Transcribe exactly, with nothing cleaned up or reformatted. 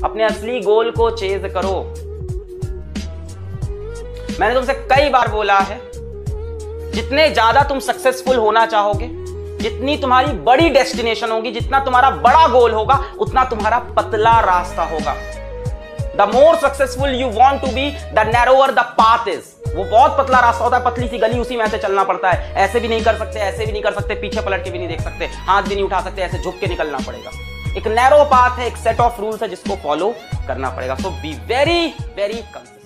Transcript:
अपने असली गोल को चेज करो। मैंने तुमसे कई बार बोला है, जितने ज्यादा तुम सक्सेसफुल होना चाहोगे, जितनी तुम्हारी बड़ी डेस्टिनेशन होगी, जितना तुम्हारा बड़ा गोल होगा, उतना तुम्हारा पतला रास्ता होगा। The more successful you want to be, the narrower the path is. वो बहुत पतला रास्ता होता है, पतली सी गली, उसी में ऐसे चलना पड़ता है। ऐसे भी नहीं कर सकते, ऐसे भी नहीं कर सकते, पीछे पलट के भी नहीं देख सकते, हाथ भी नहीं उठा सकते, ऐसे झुक के निकलना पड़ेगा। एक नैरो पाथ है, एक सेट ऑफ रूल्स है जिसको फॉलो करना पड़ेगा। So be very very consistent.